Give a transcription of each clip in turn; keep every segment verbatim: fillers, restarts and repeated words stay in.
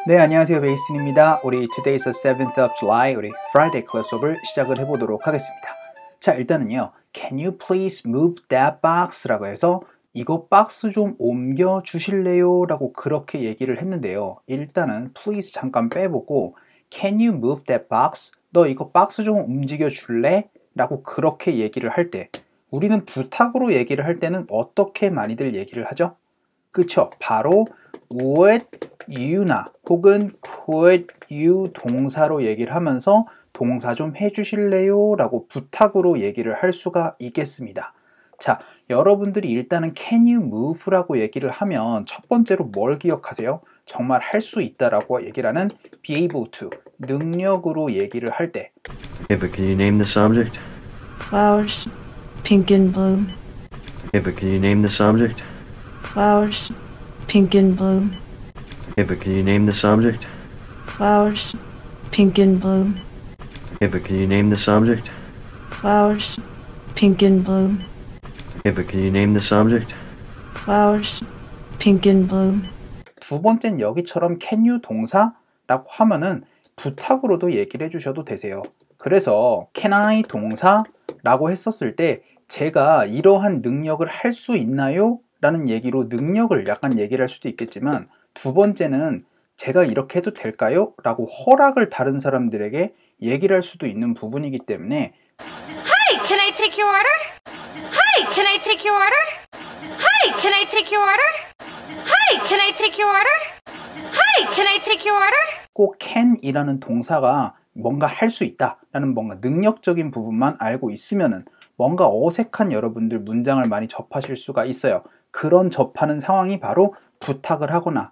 네, 안녕하세요. 베이슨입니다. 우리 Today's the seventh of July, 우리 Friday 클래스 수업을 시작을 해보도록 하겠습니다. 자, 일단은요. Can you please move that box? 라고 해서 이거 박스 좀 옮겨 주실래요? 라고 그렇게 얘기를 했는데요. 일단은 please 잠깐 빼보고 Can you move that box? 너 이거 박스 좀 움직여 줄래? 라고 그렇게 얘기를 할 때 우리는 부탁으로 얘기를 할 때는 어떻게 많이들 얘기를 하죠? 그쵸? 바로 would you나 혹은 could you 동사로 얘기를 하면서 동사 좀 해주실래요? 라고 부탁으로 얘기를 할 수가 있겠습니다. 자, 여러분들이 일단은 can you move 라고 얘기를 하면 첫 번째로 뭘 기억하세요? 정말 할 수 있다라고 얘기를 하는 be able to, 능력으로 얘기를 할 때 Yeah, but can you name the subject? Flowers, pink and blue. Yeah, but can you name the subject? Flowers, pink and blue. Yeah, but can you name the subject? Flowers, pink and blue. Yeah, but can you name the subject? Flowers, pink and blue. Yeah, but can you name the subject? Flowers, pink and blue. 두 번째는 여기처럼 can you 동사라고 하면은 부탁으로도 얘기를 해주셔도 되세요. 그래서 can I 동사라고 했었을 때 제가 이러한 능력을 할 수 있나요? 라는 얘기로 능력을 약간 얘기를 할 수도 있겠지만 두 번째는 제가 이렇게 해도 될까요? 라고 허락을 다른 사람들에게 얘기를 할 수도 있는 부분이기 때문에 Hi, can I take your order? Hi, can I take your order? Hi, can I take your order? Hi, can I take your order? Hi, can I take your order? 꼭 can이라는 동사가 뭔가 할 수 있다 라는 뭔가 능력적인 부분만 알고 있으면은 뭔가 어색한 여러분들 문장을 많이 접하실 수가 있어요. 그런 접하는 상황이 바로 부탁을 하거나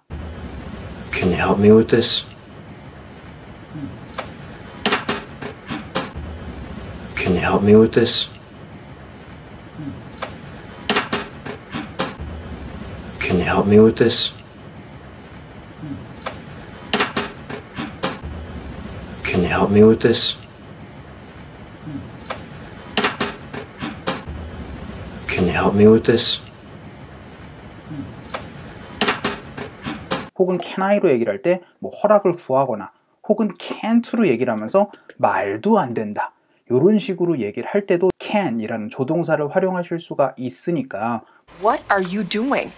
Can you help me with this? Can you help me with this? Can you help me with this? Can you help me with this? Can you help me with this? 혹은 can I로 얘기를 할 때 뭐 허락을 구하거나 혹은 can't로 얘기를 하면서 말도 안 된다. 이런 식으로 얘기를 할 때도 can이라는 조동사를 활용하실 수가 있으니까 What are you doing?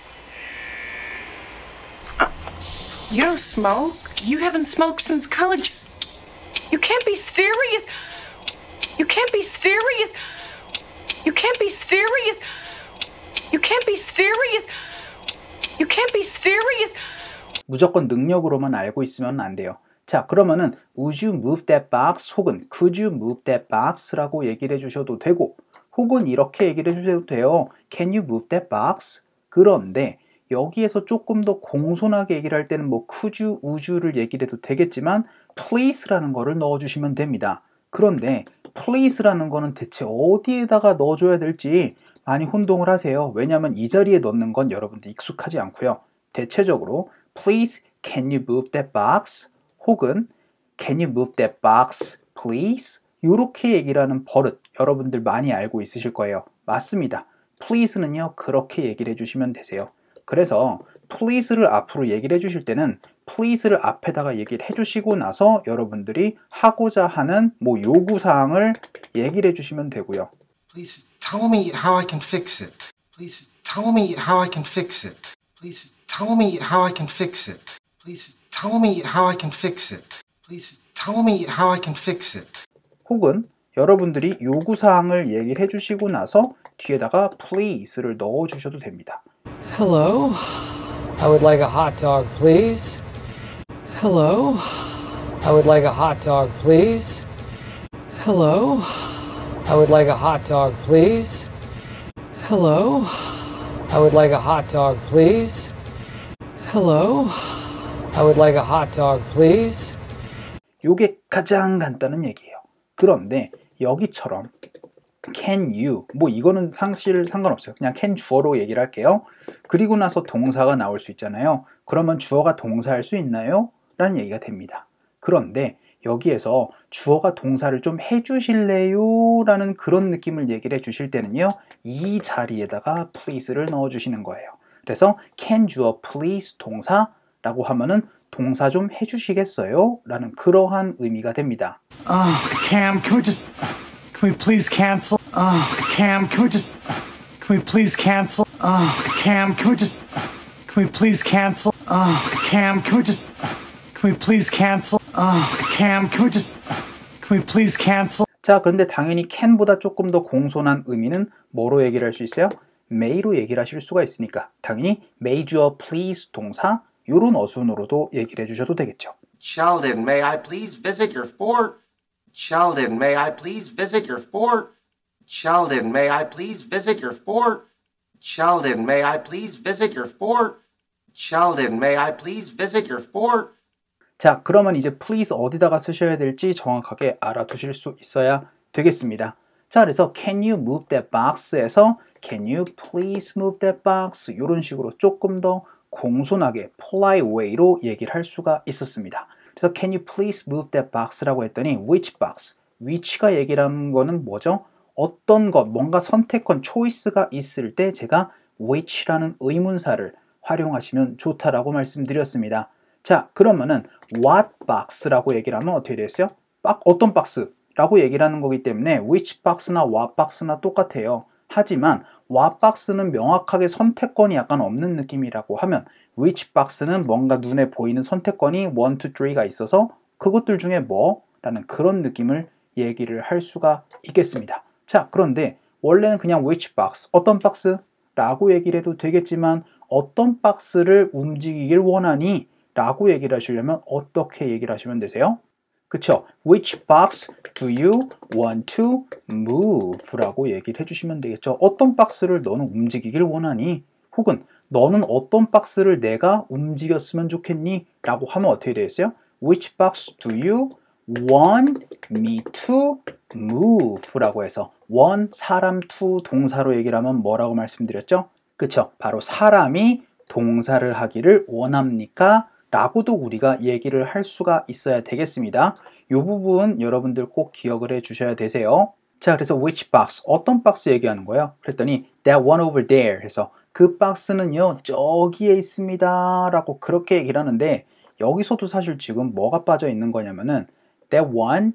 You don't smoke? You haven't smoked since college. You can't be serious. You can't be serious. You can't be serious. You can't be serious. You can't be serious. 무조건 능력으로만 알고 있으면 안 돼요. 자, 그러면은 would you move that box 혹은 could you move that box 라고 얘기를 해주셔도 되고 혹은 이렇게 얘기를 해주셔도 돼요. Can you move that box? 그런데 여기에서 조금 더 공손하게 얘기를 할 때는 뭐 could you, would you를 얘기를 해도 되겠지만 please라는 거를 넣어주시면 됩니다. 그런데 please라는 거는 대체 어디에다가 넣어줘야 될지 많이 혼동을 하세요. 왜냐하면 이 자리에 넣는 건 여러분들 익숙하지 않고요. 대체적으로 Please, can you move that box? 혹은 Can you move that box, please? 이렇게 얘기를 하는 버릇 여러분들 많이 알고 있으실 거예요. 맞습니다. Please는요 그렇게 얘기를 해주시면 되세요. 그래서 Please를 앞으로 얘기를 해주실 때는 Please를 앞에다가 얘기를 해주시고 나서 여러분들이 하고자 하는 뭐 요구사항을 얘기를 해주시면 되고요. Please tell me how I can fix it. Please tell me how I can fix it. Please tell me how I can fix it. Please tell me how I can fix it. Please tell me how I can fix it. 혹은 여러분들이 요구사항을 얘기를 해주시고 나서 뒤에다가 please를 넣어주셔도 됩니다. Hello, I would like a hot dog, please. Hello, I would like a hot dog, please. Hello, I would like a hot dog, please. Hello, I would like a hot dog, please. Hello, I would like a hot dog, please. 요게 가장 간단한 얘기예요. 그런데 여기처럼 can you 뭐 이거는 사실 상관없어요. 그냥 can 주어로 얘기를 할게요. 그리고 나서 동사가 나올 수 있잖아요. 그러면 주어가 동사할 수 있나요? 라는 얘기가 됩니다. 그런데 여기에서 주어가 동사를 좀 해주실래요? 라는 그런 느낌을 얘기를 해주실 때는요, 이 자리에다가 please를 넣어주시는 거예요. 그래서 can 주어 please 동사라고 하면은 동사 좀 해주시겠어요? 라는 그러한 의미가 됩니다. Oh, Cam, can we just, can we please cancel? Oh, Cam, can we just, can we please cancel? Oh, Cam, can we just, can we please cancel? Oh, Cam, can we just, can we please cancel? Oh, Cam, can we just, can we please cancel? 자, 그런데 당연히 can보다 조금 더 공손한 의미는 뭐로 얘기를 할 수 있어요? may로 얘기를 하실 수가 있으니까 당연히 may 주어 please 동사 요런 어순으로도 얘기를 해주셔도 되겠죠. Sheldon, may I please visit your fort? Sheldon, may I please visit your fort? Sheldon, may I please visit your fort? Sheldon, may I please visit your fort? Sheldon, may I please visit your fort? 자, 그러면 이제 please 어디다가 쓰셔야 될지 정확하게 알아두실 수 있어야 되겠습니다. 자, 그래서 can you move that box에서 can you please move that box 이런 식으로 조금 더 공손하게 polite way로 얘기를 할 수가 있었습니다. 그래서 can you please move that box라고 했더니 which box, which가 얘기를 하는 거는 뭐죠? 어떤 것, 뭔가 선택권, 초이스가 있을 때 제가 which라는 의문사를 활용하시면 좋다라고 말씀드렸습니다. 자, 그러면은 what box라고 얘기를 하면 어떻게 되겠어요? 박, 어떤 박스라고 얘기를 하는 거기 때문에 which box나 what box나 똑같아요. 하지만 what box는 명확하게 선택권이 약간 없는 느낌이라고 하면 which box는 뭔가 눈에 보이는 선택권이 일, 이, 삼가 있어서 그것들 중에 뭐? 라는 그런 느낌을 얘기를 할 수가 있겠습니다. 자, 그런데 원래는 그냥 which box, 어떤 박스? 라고 얘기를 해도 되겠지만 어떤 박스를 움직이길 원하니? 라고 얘기를 하시려면 어떻게 얘기를 하시면 되세요? 그쵸? Which box do you want to move? 라고 얘기를 해주시면 되겠죠. 어떤 박스를 너는 움직이길 원하니? 혹은 너는 어떤 박스를 내가 움직였으면 좋겠니? 라고 하면 어떻게 되겠어요? Which box do you want me to move? 라고 해서 want, 사람, to 동사로 얘기를 하면 뭐라고 말씀드렸죠? 그쵸? 바로 사람이 동사를 하기를 원합니까? 라고도 우리가 얘기를 할 수가 있어야 되겠습니다. 이 부분 여러분들 꼭 기억을 해 주셔야 되세요. 자, 그래서 which box, 어떤 박스 얘기하는 거예요? 그랬더니 that one over there 해서 그 박스는요 저기에 있습니다 라고 그렇게 얘기를 하는데 여기서도 사실 지금 뭐가 빠져 있는 거냐면은 that one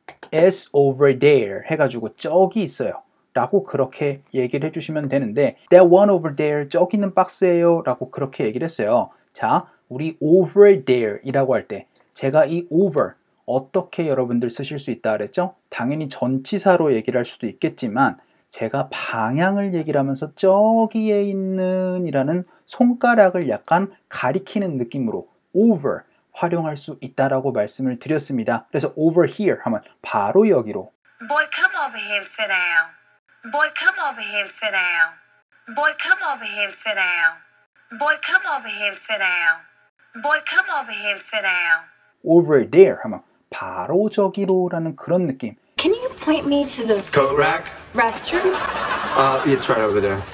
is over there 해가지고 저기 있어요 라고 그렇게 얘기를 해주시면 되는데 that one over there 저기 있는 박스예요 라고 그렇게 얘기를 했어요. 자, 우리 over there 이라고 할 때 제가 이 over 어떻게 여러분들 쓰실 수 있다 그랬죠? 당연히 전치사로 얘기를 할 수도 있겠지만 제가 방향을 얘기를 하면서 저기에 있는 이라는 손가락을 약간 가리키는 느낌으로 over 활용할 수 있다라고 말씀을 드렸습니다. 그래서 over here 하면 바로 여기로 Boy, come over here and sit down. Boy, come over here and sit down. Boy, come over here and sit down. Boy, come over here and sit down. Boy, come over here and sit down. over there 하면 바로 저기로 라는 그런 느낌. Can you point me to the Coat rack? restroom? Uh, it's right over there.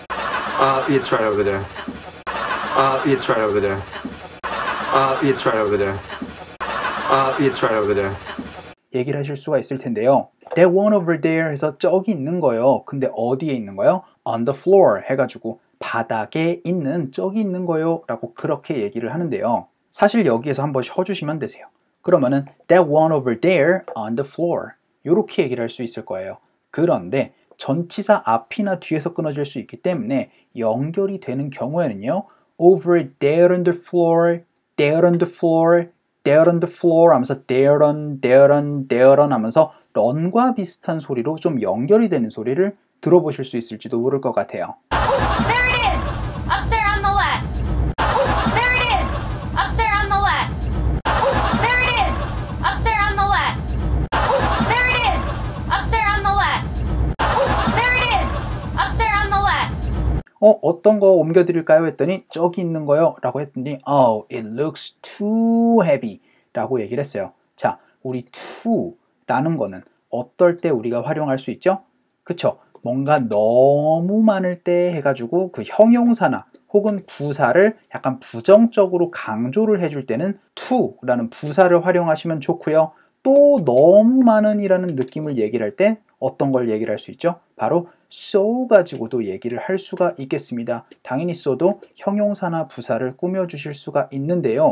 Uh, it's right over there. Uh, it's right over there. Uh, it's right over there. Uh, it's right over there. 얘기를 하실 수가 있을 텐데요. That one over there 해서 저기 있는 거예요. 근데 어디에 있는 거예요? On the floor 해가지고 바닥에 있는 저기 있는 거요 라고 그렇게 얘기를 하는데요. 사실 여기에서 한번 쉬어주시면 되세요. 그러면은 that one over there on the floor 이렇게 얘기를 할 수 있을 거예요. 그런데 전치사 앞이나 뒤에서 끊어질 수 있기 때문에 연결이 되는 경우에는요. over there on the floor, there on the floor, there on the floor 하면서 there on, there on, there on 하면서 런과 비슷한 소리로 좀 연결이 되는 소리를 들어보실 수 있을지도 모를 것 같아요. There it is! Up there on the left! There it is! Up there on the left! There it is! Up there on the left! There it is! Up there on the left! There it is! Up there on the left! 어, 어떤 거 옮겨드릴까요? 했더니 저기 있는 거요 라고 했더니 Oh, it looks too heavy 라고 얘기를 했어요. 자, 우리 too 라는 거는 어떨 때 우리가 활용할 수 있죠? 그쵸? 뭔가 너무 많을 때 해가지고 그 형용사나 혹은 부사를 약간 부정적으로 강조를 해줄 때는 to라는 부사를 활용하시면 좋고요. 또 너무 많은 이라는 느낌을 얘기를 할 때 어떤 걸 얘기를 할 수 있죠? 바로 so 가지고도 얘기를 할 수가 있겠습니다. 당연히 so도 형용사나 부사를 꾸며주실 수가 있는데요.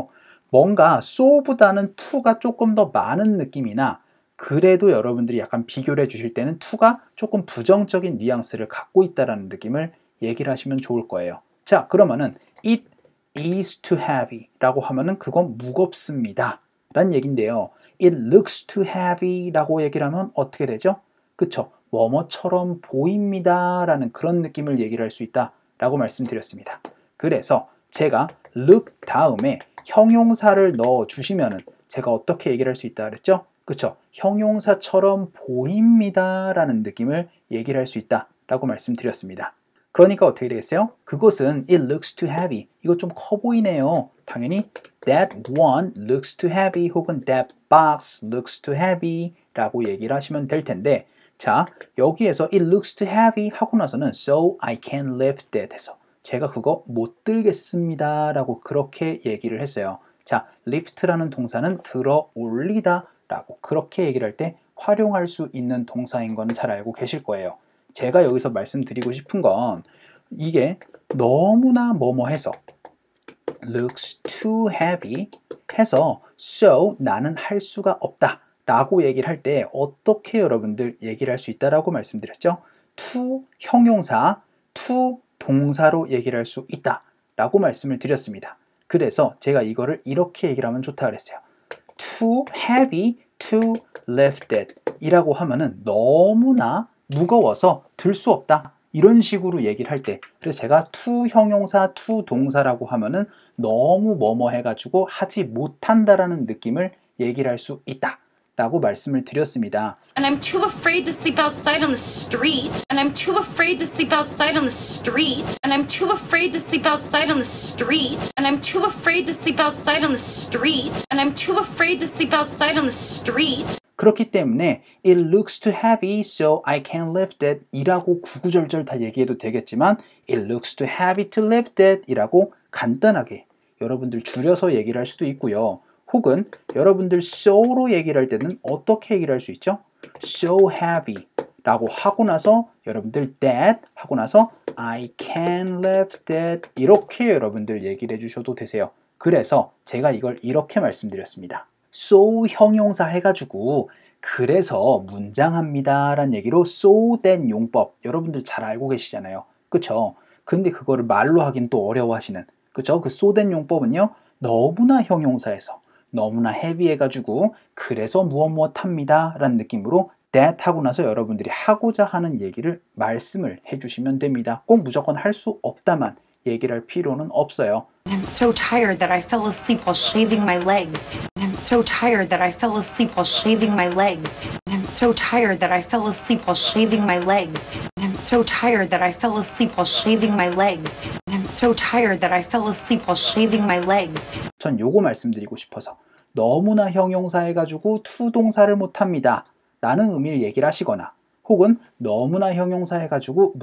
뭔가 so보다는 to가 조금 더 많은 느낌이나 그래도 여러분들이 약간 비교를 해주실 때는 to가 조금 부정적인 뉘앙스를 갖고 있다는 느낌을 얘기를 하시면 좋을 거예요. 자, 그러면은 it is too heavy 라고 하면은 그건 무겁습니다 라는 얘기인데요. it looks too heavy 라고 얘기를 하면 어떻게 되죠? 그쵸? 뭐뭐처럼 보입니다 라는 그런 느낌을 얘기를 할 수 있다 라고 말씀드렸습니다. 그래서 제가 look 다음에 형용사를 넣어 주시면은 제가 어떻게 얘기를 할 수 있다 그랬죠? 그쵸? 형용사처럼 보입니다 라는 느낌을 얘기를 할 수 있다 라고 말씀드렸습니다. 그러니까 어떻게 되겠어요? 그것은 it looks too heavy. 이거 좀 커 보이네요. 당연히 that one looks too heavy 혹은 that box looks too heavy 라고 얘기를 하시면 될 텐데, 자, 여기에서 it looks too heavy 하고 나서는 so I can't lift it 해서 제가 그거 못 들겠습니다 라고 그렇게 얘기를 했어요. 자, lift라는 동사는 들어 올리다 라고 그렇게 얘기를 할 때 활용할 수 있는 동사인 거는 잘 알고 계실 거예요. 제가 여기서 말씀드리고 싶은 건 이게 너무나 뭐뭐 해서 looks too heavy 해서 so 나는 할 수가 없다 라고 얘기를 할 때 어떻게 여러분들 얘기를 할 수 있다라고 말씀드렸죠? to 형용사, to 동사로 얘기를 할 수 있다 라고 말씀을 드렸습니다. 그래서 제가 이거를 이렇게 얘기를 하면 좋다 그랬어요. too heavy to lift it 이라고 하면은 너무나 무거워서 들 수 없다 이런 식으로 얘기를 할 때, 그래서 제가 to 형용사, to 동사라고 하면은 너무 뭐뭐 해가지고 하지 못한다라는 느낌을 얘기를 할 수 있다 라고 말씀을 드렸습니다. And I'm too afraid to sleep outside on the street. And I'm too afraid to sleep outside on the street. And I'm too afraid to sleep outside on the street. And I'm too afraid to sleep outside on the street. And I'm too afraid to sleep outside on the street. 그렇기 때문에 it looks too heavy so I can't lift it 이라고 구구절절 다 얘기해도 되겠지만 it looks too heavy to lift it 이라고 간단하게 여러분들 줄여서 얘기를 할 수도 있고요. 혹은 여러분들 so로 얘기를 할 때는 어떻게 얘기를 할 수 있죠? so heavy 라고 하고 나서 여러분들 that 하고 나서 I can't lift it 이렇게 여러분들 얘기를 해주셔도 되세요. 그래서 제가 이걸 이렇게 말씀드렸습니다. so 형용사 해가지고 그래서 문장합니다 라는 얘기로 so then 용법 여러분들 잘 알고 계시잖아요. 그쵸? 근데 그거를 말로 하긴 또 어려워하시는, 그쵸? 그 so then 용법은요 너무나 형용사에서 너무나 heavy 해가지고 그래서 무엇 무엇 합니다 라는 느낌으로 that 하고 나서 여러분들이 하고자 하는 얘기를 말씀을 해주시면 됩니다. 꼭 무조건 할 수 없다만 얘기를 할 필요는 없어요. I'm so tired that I fell asleep while shaving my legs. I'm so tired that I fell asleep while shaving my legs. I'm so tired that I fell asleep while shaving my legs. I'm so tired that I fell asleep while shaving my legs. I'm so tired that I fell asleep while shaving my legs. 전 요거 말씀드리고 싶어서 너무나 형용사 해가지고 to 동사를 못합니다 라는 의미를 얘기를 하시거나 혹은 너무나 형용사 해가지고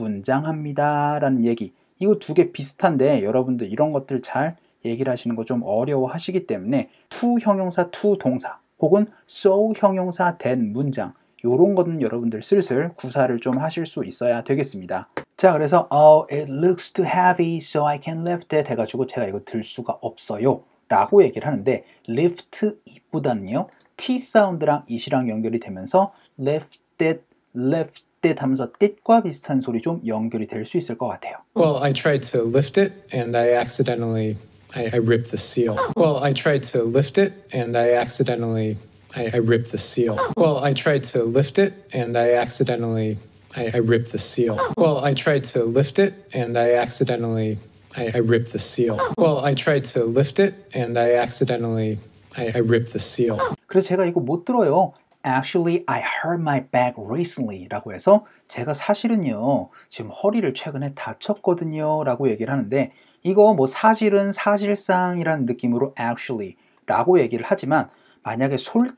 문장합니다 라는 얘기, 이거 두 개 비슷한데 여러분들 이런 것들 잘 얘기를 하시는 거 좀 어려워 하시기 때문에 to 형용사, to 동사 혹은 so 형용사, then 문장 요런 거는 여러분들 슬슬 구사를 좀 하실 수 있어야 되겠습니다. 자, 그래서 oh, it looks too heavy so I can't lift it 해가지고 제가 이거 들 수가 없어요 라고 얘기를 하는데 lift it보다는요 t 사운드랑 it이랑 연결이 되면서 lift it, lift it 하면서 뜻과 비슷한 소리 좀 연결이 될 수 있을 것 같아요. Well, I tried to lift it and I accidentally I, I ripped the seal. Well, I tried to lift it and I accidentally I, I ripped the seal. Well, I tried to lift it and I accidentally I, I ripped the seal. Well, I tried to lift it and I accidentally I, I ripped the seal. Well, I tried to lift it and I accidentally I, I ripped the seal. 그래서 제가 이거 못 들어요. Actually, I hurt my back recently 라고 해서 제가 사실은요 지금 허리를 최근에 다쳤거든요 라고 얘기를 하는데, 이거 뭐 사실은 사실상이라는 느낌으로 actually 라고 얘기를 하지만 만약에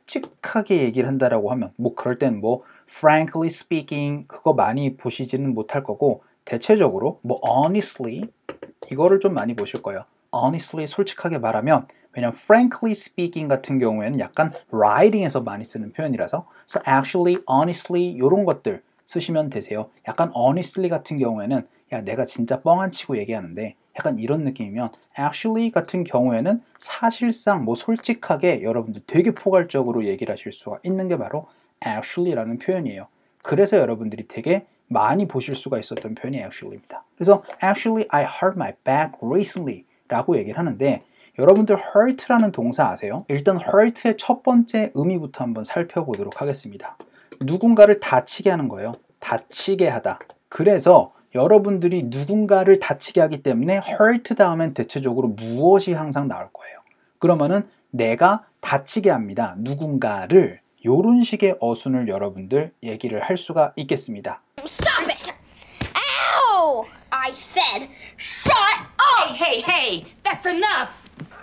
솔직하게 얘기를 한다라고 하면 뭐 그럴 때는 뭐 frankly speaking 그거 많이 보시지는 못할 거고, 대체적으로 뭐 honestly 이거를 좀 많이 보실 거예요. honestly 솔직하게 말하면, 왜냐면 frankly speaking 같은 경우에는 약간 writing에서 많이 쓰는 표현이라서 so actually, honestly 이런 것들 쓰시면 되세요. 약간 honestly 같은 경우에는 야 내가 진짜 뻥 안 치고 얘기하는데 약간 이런 느낌이면 actually 같은 경우에는 사실상 뭐 솔직하게 여러분들 되게 포괄적으로 얘기를 하실 수가 있는 게 바로 actually라는 표현이에요. 그래서 여러분들이 되게 많이 보실 수가 있었던 표현이 actually입니다. 그래서 actually I hurt my back recently 라고 얘기를 하는데 여러분들 hurt라는 동사 아세요? 일단 hurt의 첫 번째 의미부터 한번 살펴보도록 하겠습니다. 누군가를 다치게 하는 거예요. 다치게 하다. 그래서 여러분들이 누군가를 다치게 하기 때문에 hurt 다음엔 대체적으로 무엇이 항상 나올 거예요. 그러면은 내가 다치게 합니다. 누군가를 요런 식의 어순을 여러분들 얘기를 할 수가 있겠습니다. Stop it! Ow! I said, shut up! Hey, hey, hey! That's enough!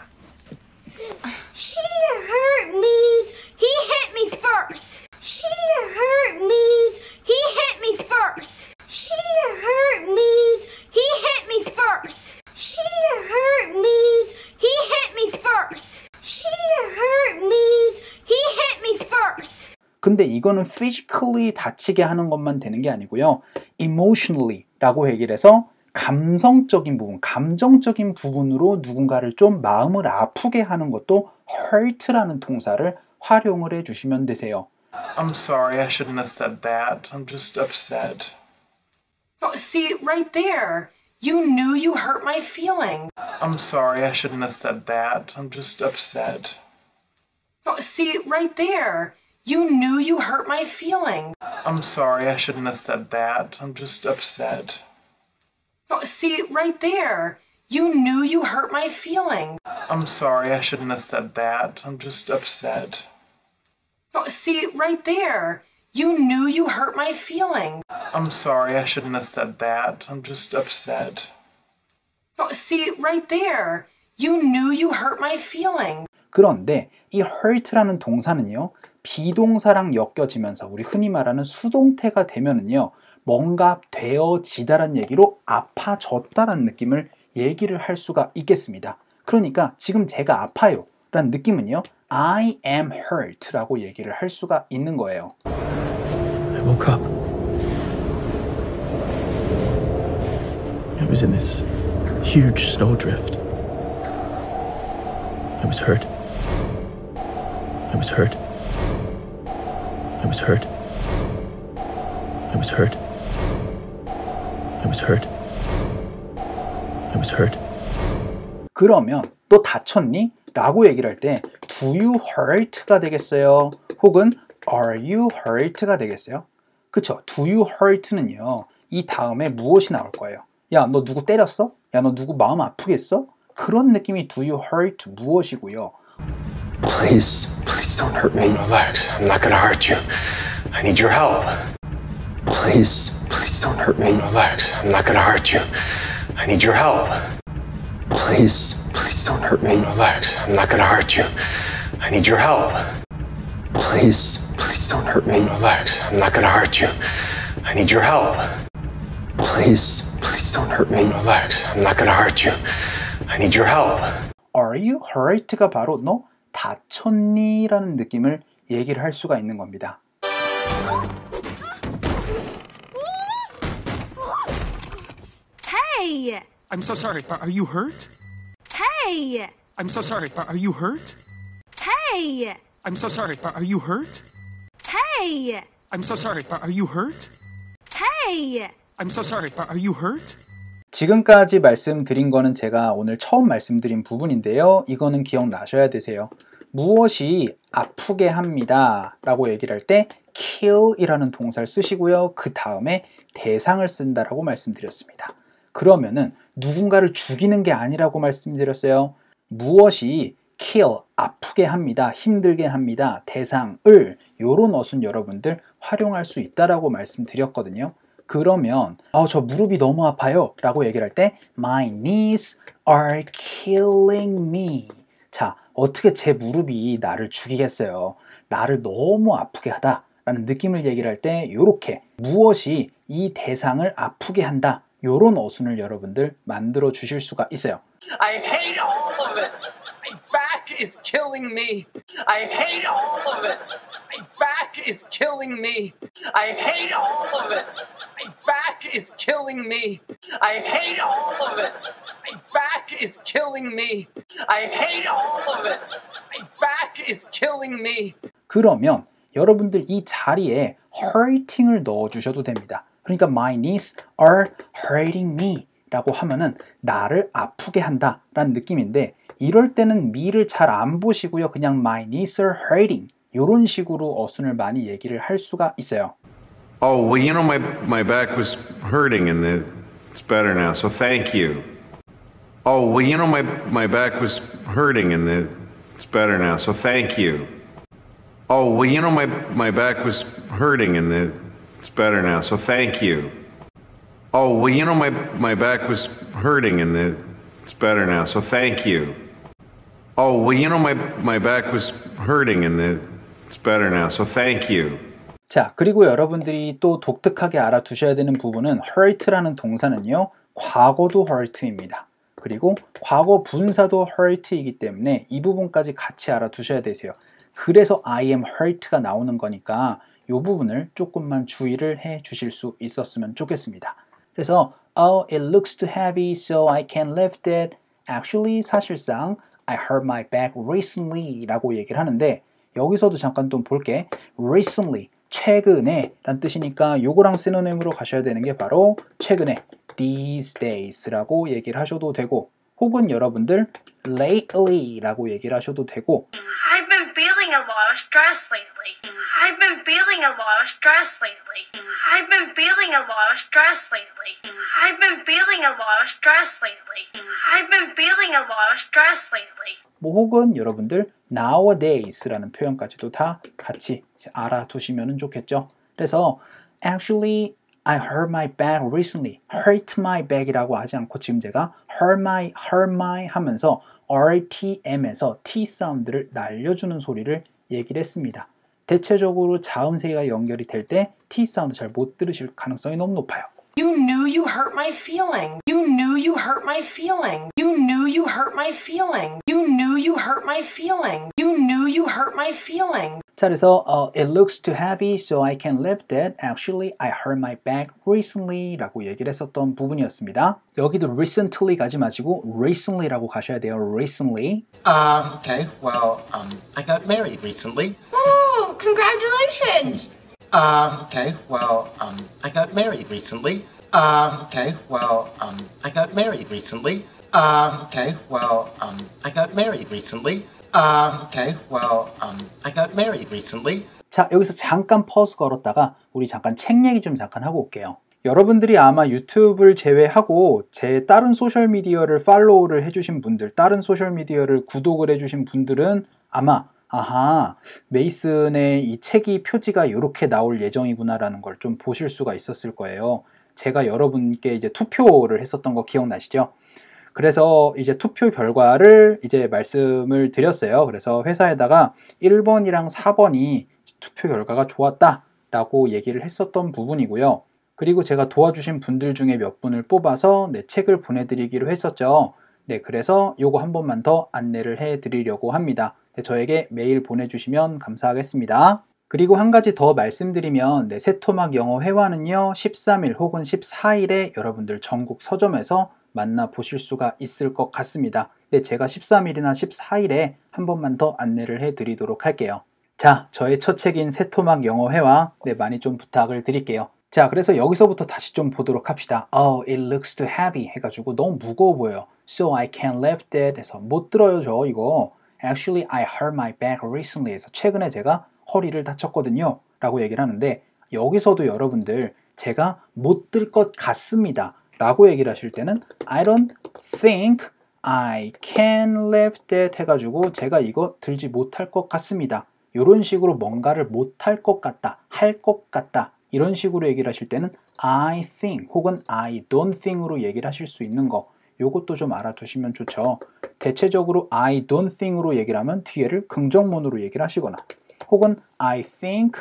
She hurt me. He hit me first. She hurt me. He hit me first. She hurt me. He hit me first. She hurt me. He hit me first. She hurt me. He hit me first. 근데 이거는 physically 다치게 하는 것만 되는 게 아니고요. emotionally 라고 얘기를 해서 감성적인 부분, 감정적인 부분으로 누군가를 좀 마음을 아프게 하는 것도 hurt라는 동사를 활용을 해주시면 되세요. I'm sorry, I shouldn't have said that. I'm just upset. Oh, see, right there. You knew you hurt my feelings. I'm sorry, I shouldn't have said that. I'm just upset. Oh, see, right there. You knew you hurt my feelings. I'm sorry, I shouldn't have said that. I'm just upset. Oh, see, right there. You knew you hurt my feelings. I'm sorry, I shouldn't have said that. I'm just upset. Oh, see, right there. You knew you hurt my feelings. I'm sorry, I shouldn't have said that. I'm just upset. Oh, see, right there. You knew you hurt my feelings. 그런데 이 hurt라는 동사는요, 비동사랑 엮여지면서 우리 흔히 말하는 수동태가 되면은요, 뭔가 되어지다란 얘기로 아파졌다라는 느낌을 얘기를 할 수가 있겠습니다. 그러니까 지금 제가 아파요 라는 느낌은요, I am hurt 라고 얘기를 할 수가 있는 거예요. I woke up. I was in this huge snowdrift. I was hurt. I was hurt. I was hurt. I was hurt. I was hurt. I was hurt. 그러면 또 다쳤니? 라고 얘기를 할 때 Do you hurt가 되겠어요? 혹은 Are you hurt가 되겠어요? 그쵸? Do you hurt는요, 이 다음에 무엇이 나올 거예요? 야, 너 누구 때렸어? 야, 너 누구 마음 아프게 했어? 그런 느낌이 Do you hurt 무엇이고요? Please, please don't hurt me. Relax, I'm not gonna hurt you. I need your help. Please, please don't hurt me. Relax, I'm not gonna hurt you. I need your help. Please, please don't hurt me. Relax, I'm not gonna hurt you. I need your help. Please, please don't hurt me. Relax, I'm not gonna hurt you. I need your help. Please, please don't hurt me. Relax, I'm not gonna hurt you. I need your help. Are you hurt가 바로 너 다쳤니? 라는 느낌을 얘기를 할 수가 있는 겁니다. Hey! I'm so sorry. Are, are you hurt? Hey! I'm so sorry. Are, are you hurt? Hey! I'm so sorry. Are, are you hurt? Hey! I'm so sorry. Are, are you hurt? Hey! I'm so sorry. Are, are you hurt? 지금까지 말씀드린 거는 제가 오늘 처음 말씀드린 부분인데요. 이거는 기억나셔야 되세요. 무엇이 아프게 합니다 라고 얘기를 할 때 kill 이라는 동사를 쓰시고요. 그 다음에 대상을 쓴다라고 말씀드렸습니다. 그러면은 누군가를 죽이는 게 아니라고 말씀드렸어요. 무엇이 kill, 아프게 합니다, 힘들게 합니다, 대상을 요런 어순 여러분들 활용할 수 있다라고 말씀드렸거든요. 그러면 어, 저 무릎이 너무 아파요 라고 얘기를 할 때 My knees are killing me. 자, 어떻게 제 무릎이 나를 죽이겠어요. 나를 너무 아프게 하다 라는 느낌을 얘기를 할 때 이렇게 무엇이 이 대상을 아프게 한다, 요런 어순을 여러분들 만들어 주실 수가 있어요. I hate all of it. My back is killing me. I hate all of it. My back is killing me. I hate all of it. My back is killing me. I hate all of it. My back killing me. I hate all of it. My back is killing me. 그러면 여러분들 이 자리에 hurting을 넣어 주셔도 됩니다. 그러니까 my knees are hurting me 라고 하면은 나를 아프게 한다 라는 느낌인데, 이럴 때는 me를 잘 안 보시고요, 그냥 my knees are hurting 이런 식으로 어순을 많이 얘기를 할 수가 있어요. Oh, well, you know, my, my back was hurting and it's better now, so thank you. Oh, well, you know, my, my back was hurting and it's better now, so thank you. Oh, well, you know, my, my back was hurting and it's better now, so thank you. Oh, well, you know, my, my back was hurting and it's better now, so thank you. Oh, well, you know, my, my back was hurting and it's better now, so thank you. 자, 그리고 여러분들이 또 독특하게 알아두셔야 되는 부분은 hurt라는 동사는요, 과거도 hurt입니다. 그리고 과거 분사도 hurt이기 때문에 이 부분까지 같이 알아두셔야 되세요. 그래서 I am hurt가 나오는 거니까 이 부분을 조금만 주의를 해 주실 수 있었으면 좋겠습니다. 그래서 Oh, it looks too heavy, so I can't lift it. Actually, 사실상 I hurt my back recently 라고 얘기를 하는데, 여기서도 잠깐 좀 볼게. recently, 최근에 라는 뜻이니까 요거랑 시노님으로 가셔야 되는 게 바로 최근에 these days 라고 얘기를 하셔도 되고, 혹은 여러분들 lately 라고 얘기를 하셔도 되고, I've been feeling a lot of stress lately. I've been feeling a lot of stress lately. I've been feeling a lot of stress lately. I've been feeling a lot of stress lately. I've been feeling a lot of stress lately. 뭐 혹은 여러분들 nowadays라는 표현까지도 다 같이 알아두시면 좋겠죠. 그래서 actually I hurt my back recently. hurt my back이라고 하지 않고 지금 제가 hurt my, hurt my 하면서 알티엠에서 T 사운드를 날려주는 소리를 얘기를 했습니다. 대체적으로 자음세가 연결이 될 때 T 사운드 잘 못 들으실 가능성이 너무 높아요. You knew you hurt my feelings. You knew you hurt my feelings. You knew you hurt my feelings. You knew you hurt my feelings. You knew you hurt my feelings. 자, 그래서 uh, It looks too heavy, so I can't lift it. Actually, I hurt my back recently 라고 얘기를 했었던 부분이었습니다. 여기도 recently 가지 마시고 recently라고 가셔야 돼요. recently. Uh, okay, well, um, I got married recently. Oh, congratulations! Uh, okay, well, um, I got married recently. Uh, okay, well, um, I got married recently. Uh, okay, well, um, I got married recently. Uh, okay, well, um, I got married recently. 자, 여기서 잠깐 퍼스 걸었다가 우리 잠깐 책 얘기 좀 잠깐 하고 올게요. 여러분들이 아마 유튜브를 제외하고 제 다른 소셜미디어를 팔로우를 해주신 분들, 다른 소셜미디어를 구독을 해주신 분들은 아마 아하, 메이슨의 이 책이 표지가 이렇게 나올 예정이구나 라는 걸 좀 보실 수가 있었을 거예요. 제가 여러분께 이제 투표를 했었던 거 기억나시죠? 그래서 이제 투표 결과를 이제 말씀을 드렸어요. 그래서 회사에다가 일 번이랑 사 번이 투표 결과가 좋았다 라고 얘기를 했었던 부분이고요. 그리고 제가 도와주신 분들 중에 몇 분을 뽑아서 네, 책을 보내드리기로 했었죠. 네, 그래서 요거 한 번만 더 안내를 해드리려고 합니다. 네, 저에게 메일 보내주시면 감사하겠습니다. 그리고 한 가지 더 말씀드리면 네, 새토막 영어 회화는요 십삼 일 혹은 십사 일에 여러분들 전국 서점에서 만나보실 수가 있을 것 같습니다. 네, 제가 십삼 일이나 십사 일에 한 번만 더 안내를 해드리도록 할게요. 자, 저의 첫 책인 새토막 영어 회화 네, 많이 좀 부탁을 드릴게요. 자, 그래서 여기서부터 다시 좀 보도록 합시다. Oh, it looks too heavy 해가지고 너무 무거워 보여요. So I can't lift it 해서 못 들어요 저 이거. Actually, I hurt my back recently 해서 최근에 제가 허리를 다쳤거든요 라고 얘기를 하는데, 여기서도 여러분들 제가 못 들 것 같습니다 라고 얘기를 하실 때는 I don't think I can lift it 해가지고 제가 이거 들지 못할 것 같습니다. 이런 식으로 뭔가를 못할 것 같다, 할 것 같다 이런 식으로 얘기를 하실 때는 I think 혹은 I don't think으로 얘기를 하실 수 있는 거, 요것도 좀 알아두시면 좋죠. 대체적으로 I don't think으로 얘기를 하면 뒤에를 긍정문으로 얘기를 하시거나, 혹은 I think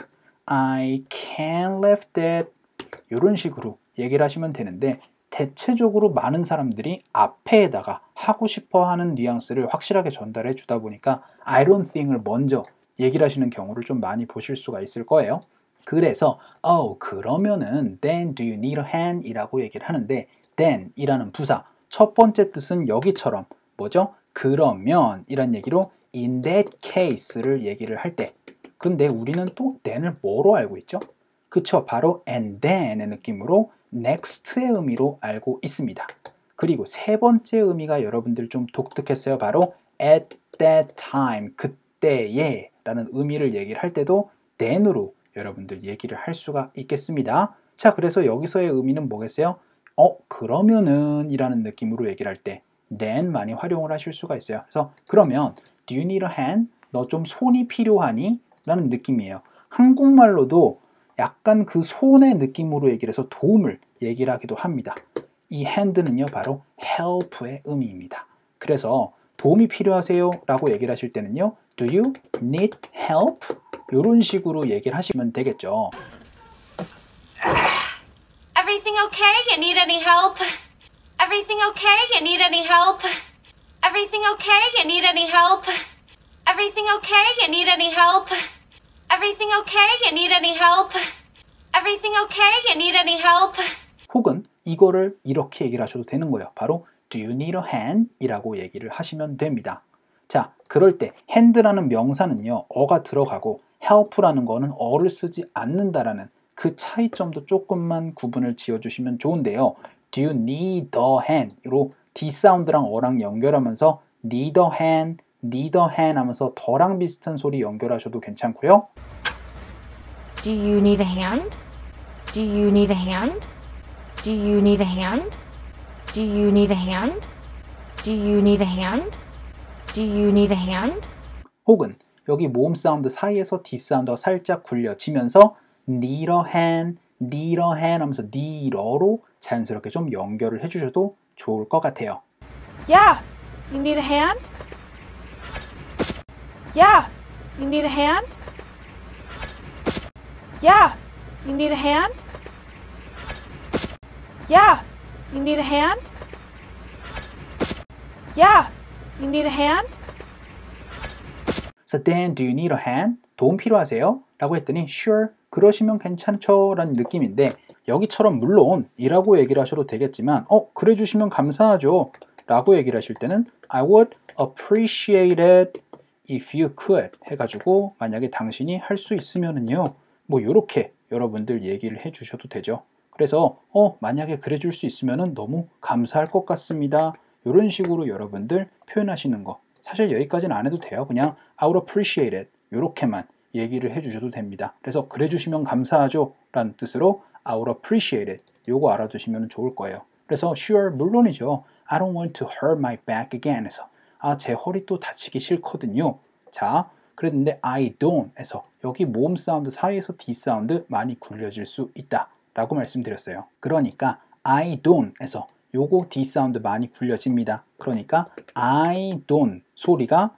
I can lift it 이런 식으로 얘기를 하시면 되는데, 대체적으로 많은 사람들이 앞에다가 하고 싶어 하는 뉘앙스를 확실하게 전달해 주다 보니까 I don't think을 먼저 얘기를 하시는 경우를 좀 많이 보실 수가 있을 거예요. 그래서 oh, 그러면은 then do you need a hand? 이라고 얘기를 하는데 then 이라는 부사 첫 번째 뜻은 여기처럼 뭐죠? 그러면 이란 얘기로 in that case를 얘기를 할 때, 근데 우리는 또 then을 뭐로 알고 있죠? 그쵸, 바로 and then의 느낌으로 next의 의미로 알고 있습니다. 그리고 세 번째 의미가 여러분들 좀 독특했어요. 바로 at that time, 그때에 라는 의미를 얘기를 할 때도 then으로 여러분들 얘기를 할 수가 있겠습니다. 자, 그래서 여기서의 의미는 뭐겠어요? 어, 그러면은 이라는 느낌으로 얘기를 할 때 then 많이 활용을 하실 수가 있어요. 그래서 그러면 do you need a hand? 너 좀 손이 필요하니? 라는 느낌이에요. 한국말로도 약간 그 손의 느낌으로 얘기를 해서 도움을 얘기를 하기도 합니다. 이 hand는요 바로 help의 의미입니다. 그래서 도움이 필요하세요? 라고 얘기를 하실 때는요 do you need help? 이런 식으로 얘기를 하시면 되겠죠. Everything okay? You need any help? Everything okay? You need any help? Everything okay? You need any help? Everything okay? You need any help? Everything okay? You need any help? Everything okay? You need any help? 혹은 이거를 이렇게 얘기를 하셔도 되는 거예요. 바로 do you need a hand? 이라고 얘기를 하시면 됩니다. 자, 그럴 때 hand라는 명사는요 어가 들어가고 help라는 거는 어를 쓰지 않는다라는 그 차이점도 조금만 구분을 지어주시면 좋은데요. do you need a hand? 로 D 사운드랑 어랑 연결하면서 need a hand, need a hand 하면서 더랑 비슷한 소리 연결하셔도 괜찮고요. Do you need a hand? Do you need a hand? Do you need a hand? Do you need a hand? Do you need a hand? Do you need a hand? 혹은 여기 모음 사운드 사이에서 D 사운드가 살짝 굴려지면서 need a hand, need a hand 하면서 need로 자연스럽게 좀 연결을 해주셔도 좋을 것 같아요. Yeah, you need a hand? Yeah, you need a hand? Yeah, you need a hand? Yeah, you need a hand? Yeah, you need a hand? So then, do you need a hand? 도움 필요하세요? 라고 했더니 sure, 그러시면 괜찮죠? 라는 느낌인데 여기처럼 물론 이라고 얘기를 하셔도 되겠지만 어, 그래 주시면 감사하죠 라고 얘기를 하실 때는 I would appreciate it if you could 해가지고 만약에 당신이 할 수 있으면은요 뭐 요렇게 여러분들 얘기를 해 주셔도 되죠. 그래서 어 만약에 그래 줄 수 있으면은 너무 감사할 것 같습니다. 이런 식으로 여러분들 표현하시는 거 사실 여기까지는 안 해도 돼요. 그냥 I would appreciate it 요렇게만 얘기를 해 주셔도 됩니다. 그래서 그래 주시면 감사하죠 라는 뜻으로 I would appreciate it 요거 알아두시면 좋을 거예요. 그래서 sure 물론이죠. I don't want to hurt my back again 해서 아, 제 허리 또 다치기 싫거든요. 자, 그랬는데 I don't 해서 여기 모음 사운드 사이에서 D 사운드 많이 굴려질 수 있다 라고 말씀드렸어요. 그러니까 I don't 해서 요거 D 사운드 많이 굴려집니다. 그러니까 I don't 소리가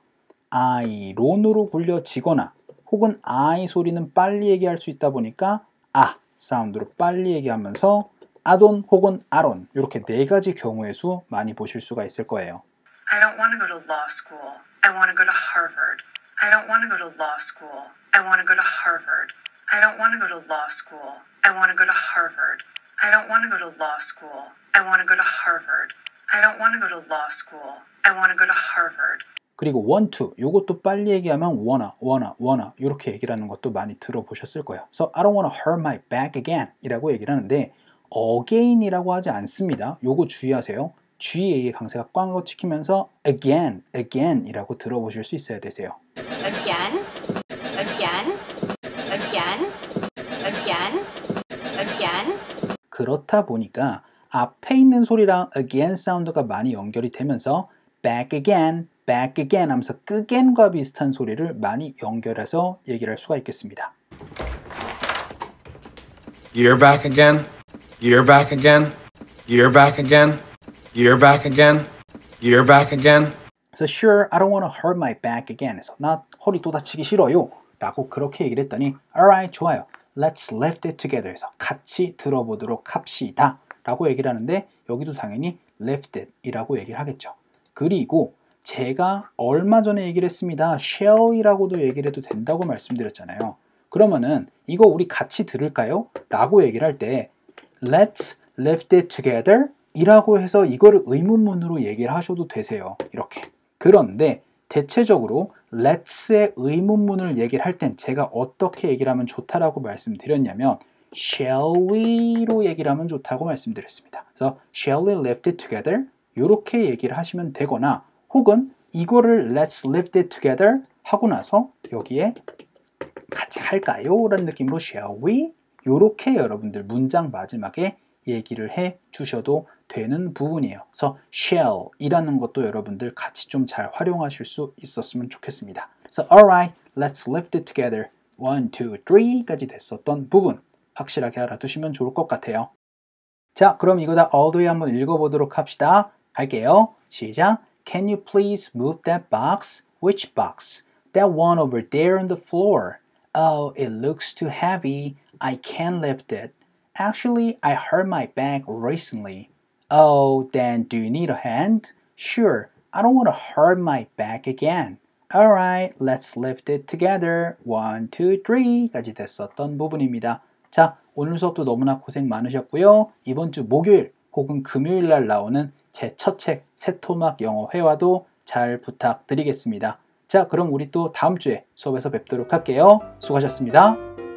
I론으로 굴려지거나 혹은 I 소리는 빨리 얘기할 수 있다 보니까 아 사운드로 빨리 얘기하면서 아돈 혹은 아론 이렇게 네 가지 경우의 수 많이 보실 수가 있을 거예요. I don't want to go to law school. I want to go to Harvard. I don't want to go to law school. I want to go to Harvard. I don't want to go to law school. I want to go to Harvard. I don't want to go to law school. I want to go to Harvard. I don't want to go to law school. I want to go to Harvard. 그리고 want to 요것도 빨리 얘기하면 wanna, wanna, wanna 이렇게 얘기를 하는 것도 많이 들어보셨을 거예요. So I don't want to hurt my back again 이라고 얘기를 하는데 again이라고 하지 않습니다. 요거 주의하세요. G의 강세가 꽝거 찍히면서 again, again 이라고 들어보실 수 있어야 되세요. Again, again, again, again, again. 그렇다 보니까 앞에 있는 소리랑 again 사운드가 많이 연결이 되면서 back again, back again 하면서 again과 비슷한 소리를 많이 연결해서 얘기를 할 수가 있겠습니다. You're back again? You're back again? You're back again? You're back again? You're back again? So sure, I don't want to hurt my back again. 해서 나 허리 또 다치기 싫어요. 라고 그렇게 얘기를 했더니 alright, 좋아요. Let's lift it together. 해서 같이 들어보도록 합시다. 라고 얘기를 하는데 여기도 당연히 lift it 이라고 얘기를 하겠죠. 그리고 제가 얼마 전에 얘기를 했습니다. shall이라고도 얘기를 해도 된다고 말씀드렸잖아요. 그러면은 이거 우리 같이 들을까요? 라고 얘기를 할 때 Let's lift it together 이라고 해서 이거를 의문문으로 얘기를 하셔도 되세요. 이렇게. 그런데 대체적으로 let's의 의문문을 얘기를 할 땐 제가 어떻게 얘기를 하면 좋다라고 말씀드렸냐면 shall we로 얘기를 하면 좋다고 말씀드렸습니다. 그래서 shall we live it together? 이렇게 얘기를 하시면 되거나 혹은 이거를 let's live it together 하고 나서 여기에 같이 할까요? 라는 느낌으로 shall we? 이렇게 여러분들 문장 마지막에 얘기를 해 주셔도 되는 부분이에요. 그래서 shall 이라는 것도 여러분들 같이 좀 잘 활용하실 수 있었으면 좋겠습니다. 그래서 alright, let's live it together. one, two, three 까지 됐었던 부분 확실하게 알아두시면 좋을 것 같아요. 자, 그럼 이거 다 all the way 한번 읽어보도록 합시다. 갈게요. 시작. Can you please move that box? Which box? That one over there on the floor. Oh, it looks too heavy. I can't lift it. Actually, I hurt my back recently. Oh, then do you need a hand? Sure, I don't want to hurt my back again. Alright, let's lift it together. one, two, three 까지 됐었던 부분입니다. 자, 오늘 수업도 너무나 고생 많으셨고요. 이번 주 목요일 혹은 금요일 날 나오는 제 첫 책 새토막 영어 회화도 잘 부탁드리겠습니다. 자, 그럼 우리 또 다음 주에 수업에서 뵙도록 할게요. 수고하셨습니다.